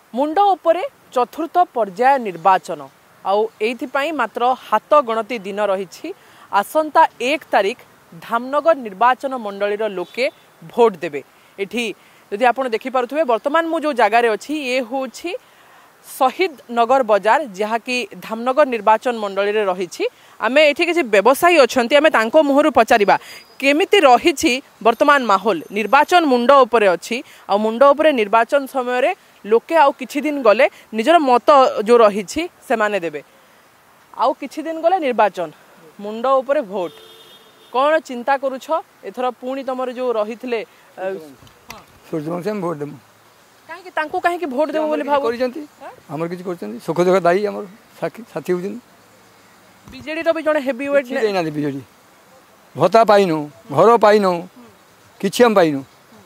मुंड उपरे चतुर्थ पर्याय निर्वाचन आउपाई मात्र हाथ गणति दिन रही आसंता 1 तारिख धामनगर निर्वाचन मंडलीर लोके भोट देबे। एठी यदि आप देखिपे बर्तमान मु जो जगार अच्छी ये हूँ शहीद नगर बजार जहाँकि धामनगर निर्वाचन मंडली रे रही आमे एठी किसी व्यवसायी अच्छा आम मुहर पचारिबा केमिति रही वर्तमान माहौल निर्वाचन मुंड उपरे अच्छी आ मुंड उपरे निर्वाचन समय रे लोके आउ किछि दिन गले निजर मत जो रही से माने देबे आउ किछि दिन गले निर्वाचन मुंड उपरे भोट कौन चिंता करूछ एथर पुणी तमर जो रही सूर्यवंशी भोट देमु काहे तांको काहे भोट देबो बोली भाव करिसंती हमर किछ करसंती सुख दुख दाई हमर साथी होजन बीजेडी रो भी जने हेवी वेट नै ना बीजेडी भत्ता पाइनो घर पाइनो किछि हम पाइनो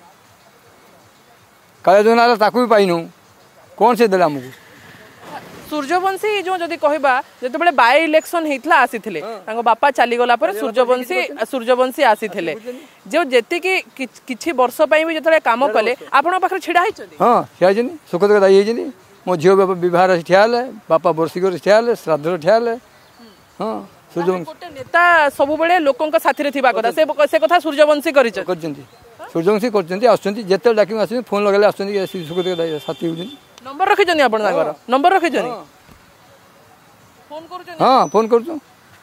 काले जोनाला ताकू भी पाइनो कौन से देला हमको सूर्यवंशी जो जदि कहबा जते बेले बाय इलेक्शन हेतला आसीथिले तांको बापा चली गला पर सूर्यवंशी आसीथिले जो जेति कि किछि वर्ष पई भी जते काम कले आपण पाखर छिडा हिचंदी हां छियाजनी सुख दुख दाई हिजनी मो झियो विवाह ठियाले बापा वर्षिक ठियाले श्राद्ध ठियाले हां सूर्यवंशी गोटे नेता सब बेले लोकंक साथी रे थिबा कथा से कथा सूर्यवंशी करचंदी सूर्यवंशी करचंदी आछंती जेते डाकिम आछंती फोन लगले आछंती सुख दुख दाई साथी होजनी नंबर रखिछनी आपण ताकर नंबर रखिछनी फोन करूछनी हां फोन करूछु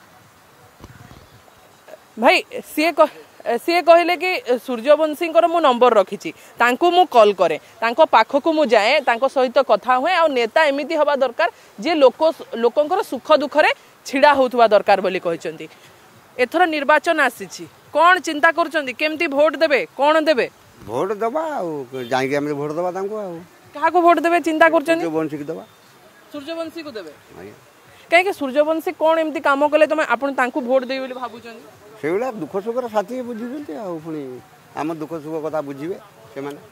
भाई सी कहले कि सूर्यवंशी मु नंबर रखी तांको मु कॉल करे तांको पाखकु मु जाए तांको सहित कथा हुए आ नेता एमिति हवा दरकार जे लोकंकर सुख दुख रे छिड़ा होतुवा दरकार बोली कहचंती एथर निर्वाचन आसीछि कोन चिंता करचंती केमती वोट देबे कोन देबे वोट दबा जाई के हम वोट दबा तांको कहा को वोट देबे चिंता करचंती सूर्यवंशी को दबा सूर्यवंशी को देबे काहे के सूर्यवंशी कोन एमती काम कले तमे आपण तांको वोट देबे बोली भाबुचंती सेउला दुख सुखर साथी बुझिबेंती आ पुनी हम दुख सुख कथा बुझिबे से माने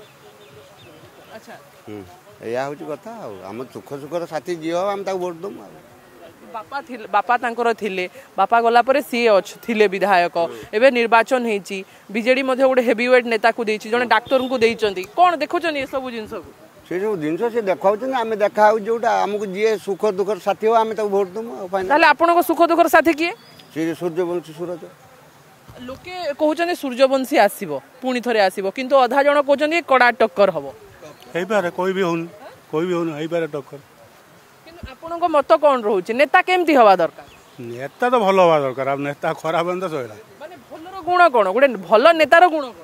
अच्छा या होची कथा हम दुख सुखर साथी जियो हम ता वोट दम बापा तांकर थिले बापा गला परे सी थिले विधायक एबे निर्वाचन हेची बीजेडी मध्ये गोटे हेवीवेट नेता को देछि जने डॉक्टर को देइचंती कोन देखुचन ए सब जिंस को से जो जिंस से देखाउछन हम देखाउ जोटा हमको जे सुख दुखर साथी हो हम ता वोट दम फाइनल ताले आपन को सुख दुखर साथी किए से सूर्यवंशी सूरज लोके कहउछन सूर्यवंशी आसीबो पुणी थरे आसीबो किंतु अधा जण कहउछन कड़ा टक्कर हबो हेई बारे कोई भी होन हेई बारे टक्कर आपनको मत कौन रोचे नेता केमती हवा दरकार नेता तो भल हवा दरकार अब नेता खराब बंद सहिला माने भलर गुण कोन गोटे भल नेतार गुण कोन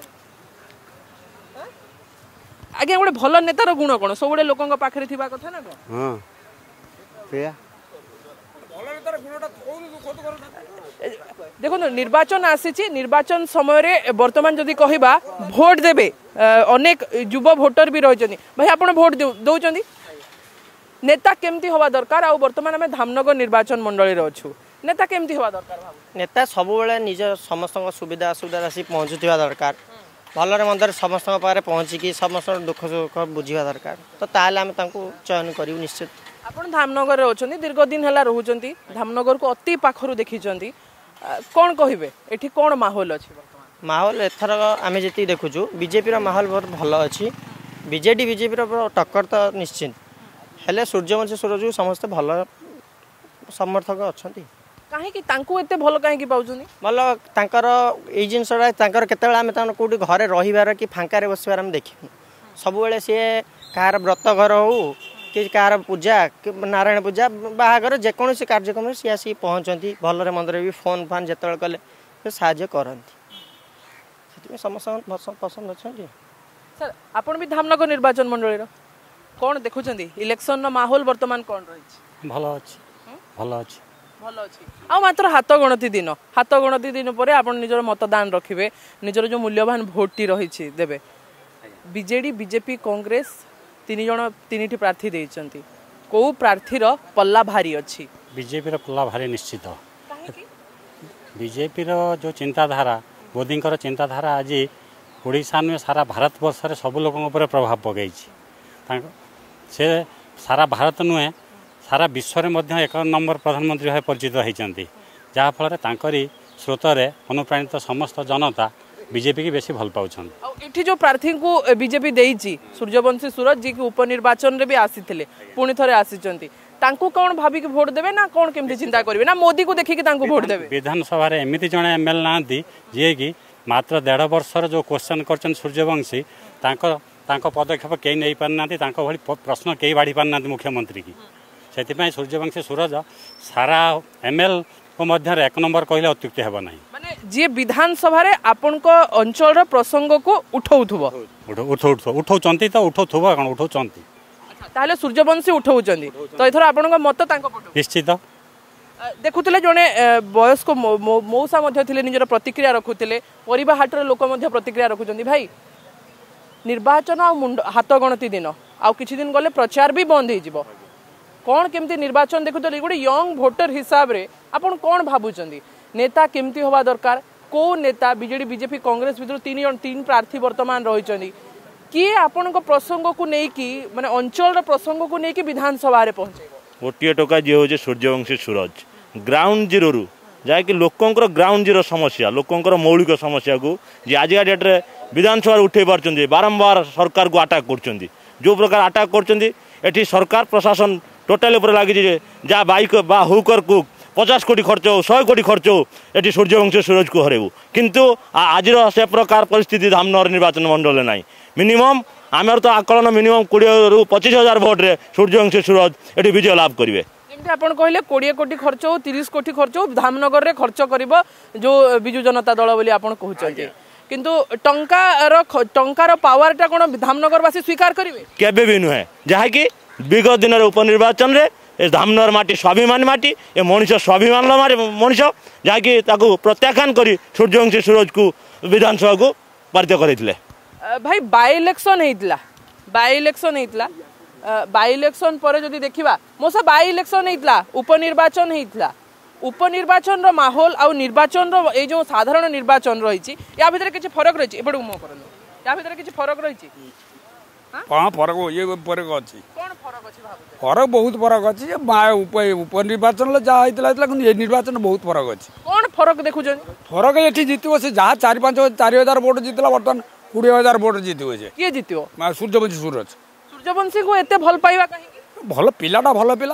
आगे गोटे भल नेतार गुण कोन सब गोटे लोकंक पाखरे थिबा कथा ना कोन हां सेया भल नेतार गुणटा कोन देखो निर्वाचन आसी निर्वाचन समय रे वर्तमान जदि कहबा वोट देबे अनेक युवा वोटर भी रहिचनी भाई आपण वोट दउचंदी नेता केमती हवा दरकार आ वर्तमान आम धामनगर निर्वाचन मंडली रे अछु नेता केमती हवा दरकार भाव नेता सब बेले निज समस्त सुविधा असुविधा आसी पहुँचुवा दरकार भलरे मंदर समस्त पारे पहुँचिकी समस्त दुख सुख बुझा दरकार तो ताले आम चयन करूँ निश्चित आपण धामनगर रे अछंती दीर्घ दिन हला रहउचंती धामनगर को अति पाखरु देखिचंती कोन कहिबे एठी कोन माहौल अछि वर्तमान माहौल एथर आमे जति देखुछु बीजेपी रो माहौल बहुत भलो अछि बीजेपी रो टक्कर तो निश्चित हेले सूर्यवंशी सूरज समस्त भल समर्थक अच्छा कहीं तांको एते भल कहीं पाउछनी भल तांकर ए जिनसरा तांकर केतेबेला हम तान कोठी घरे रहिबार कि फांका रे बसिबार हम देखिनु सब बेले से कार व्रत घर हो कि कार पूजा कि नारायण पूजा बाहागर जे कोनोसी कार्यक्रम से आसी पहुंचंती भलरे मंदरे भी फोन फान जेतेबेल कले साहाय्य करंती सेति समस्त पसंद अछि सर आपण भी धामनगर निर्वाचन मंडली रो कौन देखुचंदी इलेक्शन नो माहौल वर्तमान कौन रही भलो अछि भलो अछि भलो अछि आ मात्र हाथ गणति दिन परे आपण निजर मतदान रखिबे निजर जो मूल्यवान भोट टी रही छि देबे बीजेडी बीजेपी कांग्रेस तीन प्रार्थी देइचंती को प्रार्थी रो पल्ला भारी अछि बीजेपी रो पल्ला भारी निश्चित बीजेपी रो जो चिंताधारा मोदींकर चिंताधारा आज ओडिशा में सारा भारत वर्ष रे सब लोगों ऊपर प्रभाव पगई छि से सारा भारत नुहे सारा विश्व में मध्य 1 नंबर प्रधानमंत्री भाव परिचित होती जहाँफल तांकरी स्रोत अनुप्राणित समस्त जनता बीजेपी की बेसी भल पाउछन। एठी जो प्रार्थी को बीजेपी देइची सूर्यवंशी सूरज जी की उपनिर्वाचन रे भी आसीथिले पुणी थरे आसीचंती तांको कौन भाभी के वोट देबे ना कौन केमती चिंता करबे ना मोदी को देखि के तांको वोट देबे। विधानसभा रे एमिति जणे एमएल नांती जे कि मात्र 1.5 वर्षर जो क्वेश्चन करछन सूर्यवंशी तांको पदक्षेप कई नहीं पारनांती तांको भली प्रश्न कई बाढ़ी पारनांती मुख्यमंत्री की सेतिपय सूर्यवंशी सूरज सारा एमएल को मध्य 1 नंबर कहले अत्युक्ति हेबो नाही। माने जे विधानसभा रे आपन को अंचल रो प्रसंग को उठाउथबो उठाउचंती तो उठाउथबो कोन उठाउचंती ताहले सूर्यवंशी उठाउचंती तो एथर आपन को मत तांको पटो निश्चित देखुले जने वयस्क मौसा मध्य थिले निजर प्रतिक्रिया रखुतिले परिबा हाटर लोक मध्य प्रतिक्रिया रखुचंती भाई निर्वाचन आ हाथ गणती दिन आ किछि दिन गले प्रचार भी बंद हो जिवो कौन केमती निर्वाचन देखुतले गोटे यंग भोटर हिसाब रे आपण कौन भाबुचंदी नेता केमती होवा दरकार को नेता बीजेडी बीजेपी कांग्रेस भितर तीन प्रार्थी वर्तमान रहिचंदी किए आपण को प्रसंग को नै कि माने अंचल रो प्रसंग को नै कि विधानसभा रे पहुंचेबो गोटे टोका जे हो सूर्यवंशी सूरज ग्राउंड जीरो रु जहाँकि लोकंकर ग्राउंड जीरो समस्या लोकंकर मौलिक समस्या को जे आजिका डेट रे विधानसभा उठे पार्चंदी बारंबार सरकार को अटैक करचंदी जो प्रकार अटैक करचंदी एठी सरकार प्रशासन टोटाल ऊपर लगी जहाँ बाइक बा हुकर कुक 50 कोटी खर्च हो 100 कोटी खर्च हो ये सूर्यवंशी सूरज को हरेबू किंतु आज से प्रकार परिस्थिति धामनगर निर्वाचन मंडल ना मिनिमम आमर तो आकलन मिनिमम 20 ରୁ 25,000 भोट रे सूर्यवंशी सूरज ये विजय लाभ करेंगे। आपण कहले 20 कोटी खर्च हो 30 कोटी खर्च हो धामनगर रे खर्च करिबो जो बिजु जनता दल बोली आपण कहउचंती किंतु टंकार पावरटा कोन धामनगर वासी स्वीकार करिवे केबे भी नुहे जहा कि विगत दिन उपनिर्वाचन रे ए धामनगर माटी स्वाभिमान माटी ए मनीष स्वाभिमान मनीष जहाँकि प्रत्याख्यान करी सूर्यवंशी सूरज को विधानसभा को पारित करते भाई बाय इलेक्शन बाय इलेक्शन पर जदि देखिबा मोसा बाय इलेक्शन हेतला उपनिर्वाचन रो माहौल आ निर्वाचन रो ए जो साधारण निर्वाचन रही या भीतर किछि फरक रही एबडू मो करन या भीतर किछि फरक रही हाँ फरक ये फरक अच्छी कौन फरक अछि भाबु फरक बहुत फरक अच्छी उपनिर्वाचन जहाँ होता ये निर्वाचन बहुत फरक अच्छी कौन फरक देखुछन फरक ये जीत से जहाँ 4,000 वोट जीतला बर्तमान 20,000 वोट जीत किए जीतियो सूर्यवंशी सूर्यवंशी को एते भल पाइबा कहीं भल पिलाटा भल पिला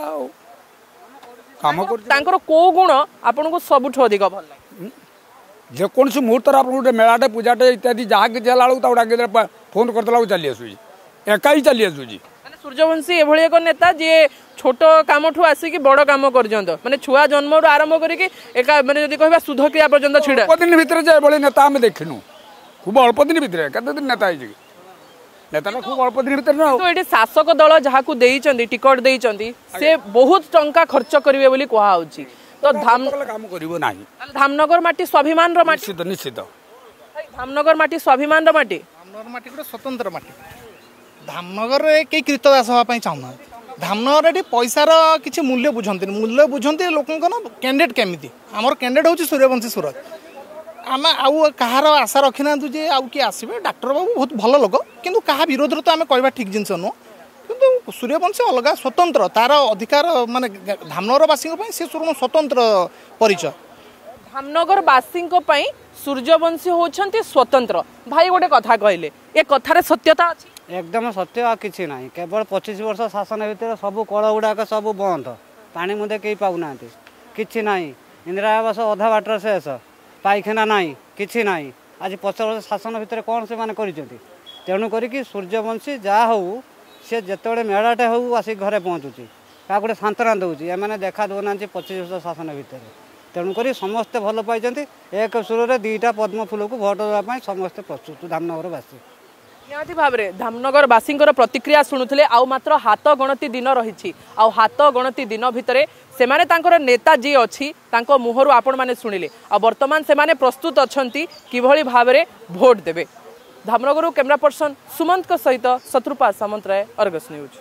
काम कर को गुण आपन को सबुठ अधिक भल लागे जेकोसी मुहूर्त आप गोटे मेलाटे पूजाटे इत्यादि जहाँ किसी है फोन करदेला चली आसूँ एका ही चली आसूँ सूर्यवंशी एभली एक नेता जी छोट काम ठू आसिक बड़ काम पर्यंत माने छुआ जन्म आरंभ करके एका माने जदि कहबा सुध क्रिया पर्यंत छिड़ा अल्प दिन भितर जे एभली नेता आम देखिनु खूब अल्प दिन भितर केते दिन नेता है नेता खूब अल्प दिन भितर ना तो ये शासक दल जहाँ को टिकट देइचंती से बहुत टंका खर्च करिवे बोली कहा होची तो काम करिवो नाही धामनगर माटी स्वाभिमान रो माटी निश्चित धामनगर माटी स्वाभिमान रो माटी धामनगर माटी गोटे स्वतंत्र माटी धामनगर कई कृतदास हाँपाई चाहूना धामनगर पैसार किसी मूल्य बुझंती लोकंर कैंडिडेट केमिति आमर कैंडिडेट हूँ सूर्यवंशी सूरज आम आउ कहार आशा रखी ना जे आउ किए आसबे डॉक्टर बाबू बहुत भल लोक किंतु कहा विरोध तो आम कहवा ठीक जिनस नुह किंतु सूर्यवंशी अलग स्वतंत्र तार अधिकार माने धामनगरवासी से स्वतंत्र परिचय धामनगर वासी सूर्यवंशी होछंती स्वतंत्र भाई गोटे कथा कहले ए कथार सत्यता अछि एकदम सत्य किसी ना केवल 25 वर्ष शासन भितर सब कल गुड़ाक सब बंद पानी मुदे कहीं पाऊना कि ना इंदिरा आवास अधा बाटर शेष पाइखाना ना कि ना आज 50 वर्ष शासन भितर कौन से माने तेणुक सूर्यवंशी जहाँ हो सी जिते मेलाटे हो आसिक घरे पहुँचुची क्या गोटे सांत्वना दूसरी एम देखा दौना 25 वर्ष शासन भितर तेणुक समस्ते भल पाई एक सुर में 2टा पद्म फूल को भोट देवाई समस्ते प्रस्तुत धामनगरवासी निहाती भाव में धामनगर वासी प्रतिक्रिया शुणुले आउ मात्र हाथ गणती दिन रही हाथ गणती दिन भितर सेमाने तांकर नेता जी अच्छी मुहर आपण मैंने शुणिले आ बर्तमान सेमाने प्रस्तुत अच्छी किभली भाव में भोट देवे धामनगर कैमरा पर्सन सुमंत सहित शत्रुपा सामंतराय अर्गस न्यूज।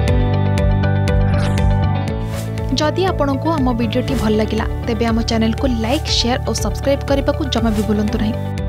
जदि आपंक आम भिडी भल लगा तेब आम चैनल को लाइक शेयर और सब्सक्राइब करने को जमा भी भूलु नहीं।